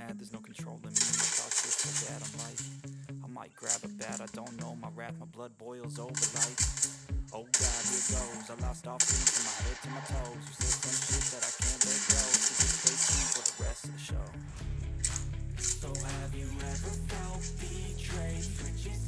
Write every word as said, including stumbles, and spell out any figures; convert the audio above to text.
mad, there's no controlling me. My thoughts get so bad, I'm like, I might grab a bat, I don't know, my wrath, my blood boils over like, oh God, here goes. I lost all feeling from my head to my toes. You said some shit that I can't let go, so just stay tuned for the rest of the show. So have you ever felt betrayed? Switches